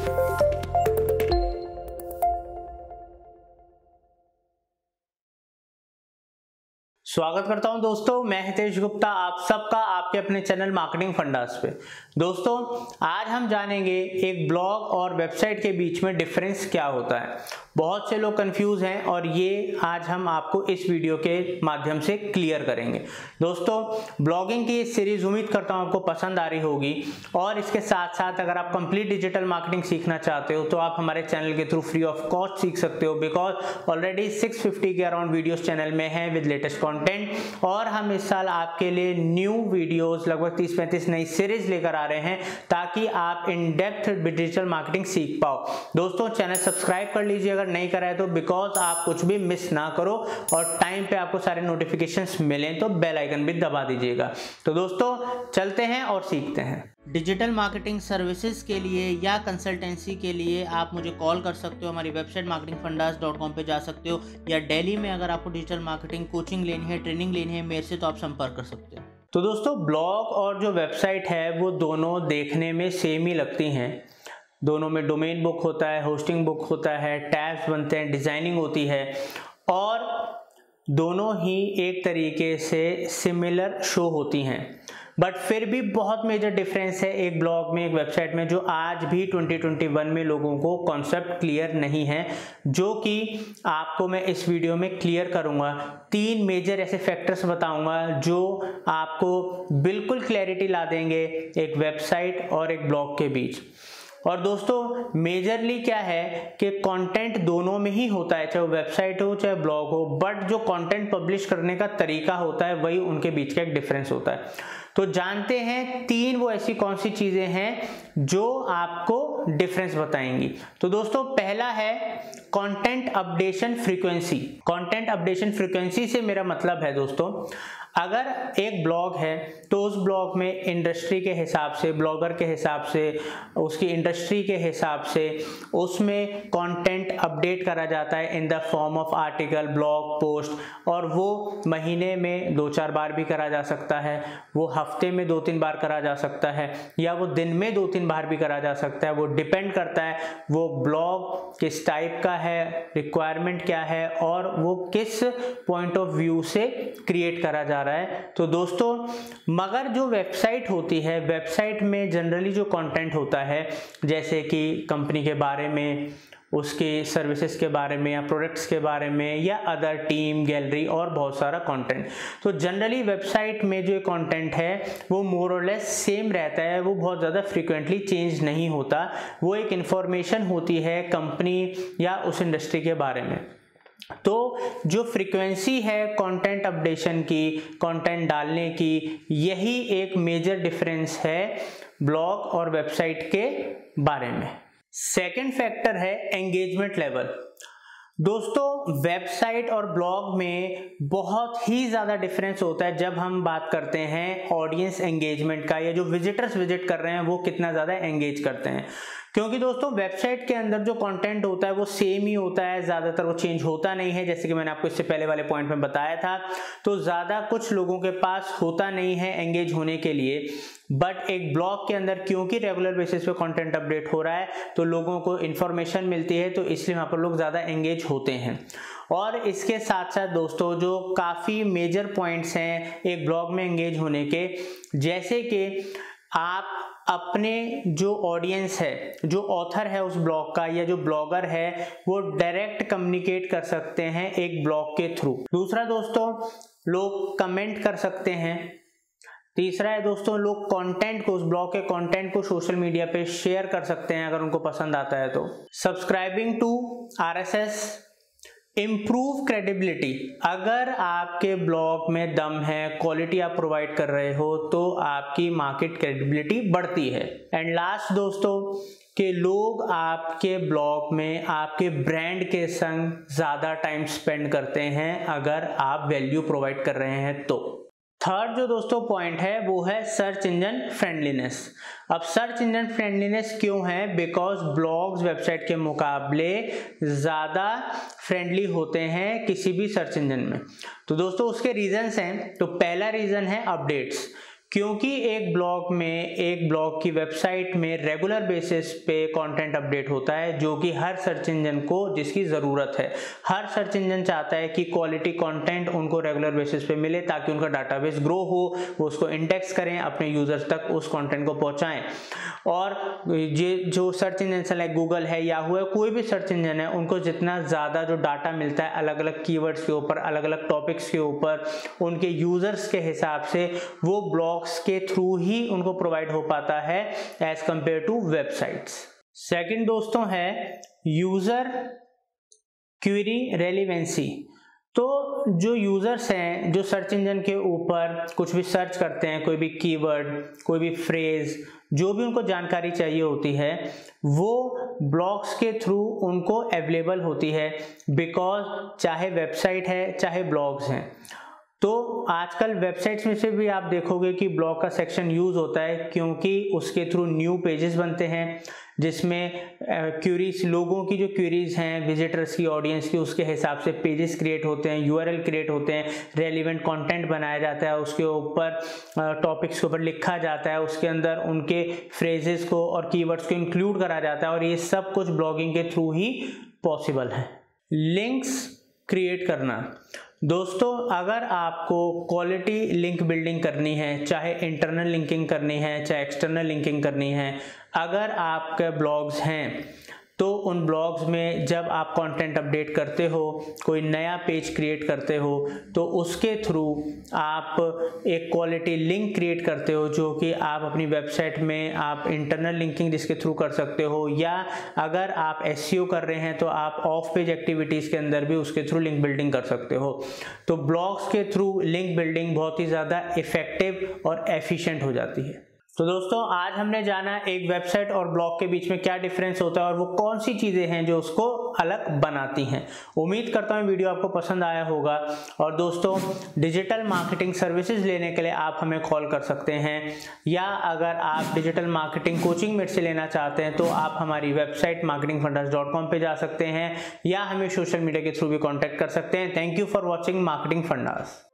स्वागत करता हूं दोस्तों, मैं हितेश गुप्ता, आप सबका आपके अपने चैनल मार्केटिंग फंडास पे। दोस्तों आज हम जानेंगे एक ब्लॉग और वेबसाइट के बीच में डिफरेंस क्या होता है। बहुत से लोग कंफ्यूज हैं और ये आज हम आपको इस वीडियो के माध्यम से क्लियर करेंगे। दोस्तों ब्लॉगिंग की इस सीरीज उम्मीद करता हूं आपको पसंद आ रही होगी और इसके साथ साथ अगर आप कंप्लीट डिजिटल मार्केटिंग सीखना चाहते हो तो आप हमारे चैनल के थ्रू फ्री ऑफ कॉस्ट सीख सकते हो, बिकॉज ऑलरेडी 650 के अराउंड वीडियोस चैनल में है विद लेटेस्ट कंटेंट। और हम इस साल आपके लिए न्यू वीडियोस लगभग 30-35 नई सीरीज लेकर आ रहे हैं ताकि आप इन डेप्थ डिजिटल मार्केटिंग सीख पाओ। दोस्तों चैनल सब्सक्राइब कर लीजिए अगर नहीं करा है तो, बिकॉज आप कुछ भी मिस ना करो और टाइम पे आपको सारे नोटिफिकेशंस मिलें तो बेल आइकन भी दबा दीजिएगा। तो दोस्तों चलते हैं और सीखते हैं। डिजिटल मार्केटिंग सर्विसेज के लिए या कंसल्टेंसी के लिए आप मुझे कॉल कर सकते हो। हमारी वेबसाइट marketingfundas.com पे जा सकते हो, या दिल्ली में अगर आपको डिजिटल मार्केटिंग कोचिंग लेनी है, ट्रेनिंग लेनी है मेरे से, तो आप संपर्क कर सकते हो। तो दोस्तों ब्लॉग और जो वेबसाइट है वो दोनों देखने में सेम ही लगती हैं। दोनों में डोमेन बुक होता है, होस्टिंग बुक होता है, टैब्स बनते हैं, डिजाइनिंग होती है और दोनों ही एक तरीके से सिमिलर शो होती हैं। बट फिर भी बहुत मेजर डिफरेंस है एक ब्लॉग में, एक वेबसाइट में, जो आज भी 2021 में लोगों को कॉन्सेप्ट क्लियर नहीं है, जो कि आपको मैं इस वीडियो में क्लियर करूंगा। 3 मेजर ऐसे फैक्टर्स बताऊंगा जो आपको बिल्कुल क्लैरिटी ला देंगे एक वेबसाइट और एक ब्लॉग के बीच। और दोस्तों मेजरली क्या है कि कंटेंट दोनों में ही होता है, चाहे वो वेबसाइट हो चाहे ब्लॉग हो, बट जो कंटेंट पब्लिश करने का तरीका होता है वही उनके बीच का एक डिफरेंस होता है। तो जानते हैं 3 वो ऐसी कौन सी चीजें हैं जो आपको डिफरेंस बताएंगी। तो दोस्तों पहला है content updation frequency. Content updation frequency से मेरा मतलब है दोस्तों, अगर एक ब्लॉग है तो उस ब्लॉग में इंडस्ट्री के हिसाब से, ब्लॉगर के हिसाब से, उसकी इंडस्ट्री के हिसाब से उसमें कंटेंट अपडेट करा जाता है in the form of article, blog post, और वो महीने में 2-4 बार भी करा जा सकता है, वो हफ्ते में 2-3 बार करा जा सकता है, या वो दिन में 2-3 बार भी करा जा सकता है। वो डिपेंड करता है वो ब्लॉग किस टाइप का है, रिक्वायरमेंट क्या है और वो किस पॉइंट ऑफ व्यू से क्रिएट करा जा रहा है। तो दोस्तों मगर जो वेबसाइट होती है, वेबसाइट में जनरली जो कंटेंट होता है जैसे कि कंपनी के बारे में, उसके सर्विसेज के बारे में या प्रोडक्ट्स के बारे में, या अदर टीम, गैलरी और बहुत सारा कंटेंट, तो जनरली वेबसाइट में जो कंटेंट है वो मोर और लेस सेम रहता है, वो बहुत ज़्यादा फ्रीक्वेंटली चेंज नहीं होता। वो एक इंफॉर्मेशन होती है कंपनी या उस इंडस्ट्री के बारे में। तो जो फ्रीक्वेंसी है कंटेंट अपडेशन की, कंटेंट डालने की, यही एक मेजर डिफरेंस है ब्लॉग और वेबसाइट के बारे में। सेकंड फैक्टर है एंगेजमेंट लेवल। दोस्तों वेबसाइट और ब्लॉग में बहुत ही ज़्यादा डिफरेंस होता है जब हम बात करते हैं ऑडियंस एंगेजमेंट का, या जो विजिटर्स विजिट कर रहे हैं वो कितना ज़्यादा एंगेज करते हैं। क्योंकि दोस्तों वेबसाइट के अंदर जो कंटेंट होता है वो सेम ही होता है, ज़्यादातर वो चेंज होता नहीं है, जैसे कि मैंने आपको इससे पहले वाले पॉइंट में बताया था। तो ज़्यादा कुछ लोगों के पास होता नहीं है एंगेज होने के लिए। बट एक ब्लॉग के अंदर क्योंकि रेगुलर बेसिस पे कंटेंट अपडेट हो रहा है तो लोगों को इन्फॉर्मेशन मिलती है, तो इसलिए वहाँ पर लोग ज़्यादा एंगेज होते हैं। और इसके साथ साथ दोस्तों जो काफ़ी मेजर पॉइंट्स हैं एक ब्लॉग में एंगेज होने के, जैसे कि आप अपने जो ऑडियंस है, जो ऑथर है उस ब्लॉग का या जो ब्लॉगर है, वो डायरेक्ट कम्युनिकेट कर सकते हैं एक ब्लॉग के थ्रू। दूसरा दोस्तों लोग कमेंट कर सकते हैं। तीसरा है दोस्तों लोग कंटेंट को, उस ब्लॉग के कंटेंट को सोशल मीडिया पे शेयर कर सकते हैं अगर उनको पसंद आता है तो। Subscribing to RSS, improve credibility. अगर आपके ब्लॉग में दम है, क्वालिटी आप प्रोवाइड कर रहे हो, तो आपकी मार्केट क्रेडिबिलिटी बढ़ती है। एंड लास्ट दोस्तों कि लोग आपके ब्लॉग में आपके ब्रांड के संग ज़्यादा टाइम स्पेंड करते हैं अगर आप वैल्यू प्रोवाइड कर रहे हैं तो। थर्ड जो दोस्तों पॉइंट है वो है सर्च इंजन फ्रेंडलीनेस। अब सर्च इंजन फ्रेंडलीनेस क्यों है? बिकॉज ब्लॉग्स वेबसाइट के मुकाबले ज़्यादा फ्रेंडली होते हैं किसी भी सर्च इंजन में। तो दोस्तों उसके रीजंस हैं। तो पहला रीज़न है अपडेट्स। क्योंकि एक ब्लॉग की वेबसाइट में रेगुलर बेसिस पे कंटेंट अपडेट होता है, जो कि हर सर्च इंजन को जिसकी ज़रूरत है। हर सर्च इंजन चाहता है कि क्वालिटी कंटेंट उनको रेगुलर बेसिस पे मिले ताकि उनका डाटाबेस ग्रो हो, वो उसको इंडेक्स करें, अपने यूजर्स तक उस कंटेंट को पहुंचाएं। और ये जो सर्च इंजन लाइक गूगल है, याहू है, कोई भी सर्च इंजन है, उनको जितना ज़्यादा जो डाटा मिलता है अलग अलग कीवर्ड्स के ऊपर, अलग अलग टॉपिक्स के ऊपर, उनके यूजर्स के हिसाब से वो ब्लॉग्स के थ्रू ही उनको प्रोवाइड हो पाता है as compared to websites. Second दोस्तों है यूजर क्वेरी रेलेवेंसी। तो जो यूजर्स हैं जो सर्च इंजन के ऊपर कुछ भी सर्च करते हैं, कोई भी कीवर्ड, कोई भी फ्रेज, जो भी उनको जानकारी चाहिए होती है, वो ब्लॉग्स के थ्रू उनको अवेलेबल होती है, बिकॉज चाहे वेबसाइट है चाहे ब्लॉग्स हैं। तो आजकल वेबसाइट्स में से भी आप देखोगे कि ब्लॉग का सेक्शन यूज होता है, क्योंकि उसके थ्रू न्यू पेजेस बनते हैं जिसमें क्वेरीज, लोगों की जो क्वेरीज हैं, विजिटर्स की, ऑडियंस की, उसके हिसाब से पेजेस क्रिएट होते हैं, यूआरएल क्रिएट होते हैं, रेलिवेंट कंटेंट बनाया जाता है, उसके ऊपर टॉपिक्स के ऊपर लिखा जाता है, उसके अंदर उनके फ्रेजेस को और कीवर्ड्स को इंक्लूड करा जाता है, और ये सब कुछ ब्लॉगिंग के थ्रू ही पॉसिबल है। लिंक्स क्रिएट करना। दोस्तों, अगर आपको क्वालिटी लिंक बिल्डिंग करनी है, चाहे इंटरनल लिंकिंग करनी है चाहे एक्सटर्नल लिंकिंग करनी है, अगर आपके ब्लॉग्स हैं तो उन ब्लॉग्स में जब आप कंटेंट अपडेट करते हो, कोई नया पेज क्रिएट करते हो, तो उसके थ्रू आप एक क्वालिटी लिंक क्रिएट करते हो, जो कि आप अपनी वेबसाइट में आप इंटरनल लिंकिंग जिसके थ्रू कर सकते हो, या अगर आप एसईओ कर रहे हैं तो आप ऑफ पेज एक्टिविटीज़ के अंदर भी उसके थ्रू लिंक बिल्डिंग कर सकते हो। तो ब्लॉग्स के थ्रू लिंक बिल्डिंग बहुत ही ज़्यादा इफेक्टिव और एफिशिएंट हो जाती है। तो दोस्तों, आज हमने जाना एक वेबसाइट और ब्लॉग के बीच में क्या डिफरेंस होता है और वो कौन सी चीज़ें हैं जो उसको अलग बनाती हैं। उम्मीद करता हूँ वीडियो आपको पसंद आया होगा। और दोस्तों, डिजिटल मार्केटिंग सर्विसेज लेने के लिए आप हमें कॉल कर सकते हैं, या अगर आप डिजिटल मार्केटिंग कोचिंग मेरे से लेना चाहते हैं तो आप हमारी वेबसाइट marketingfundas.com पे जा सकते हैं, या हमें सोशल मीडिया के थ्रू भी कॉन्टैक्ट कर सकते हैं। Thank you for watching marketing fundas.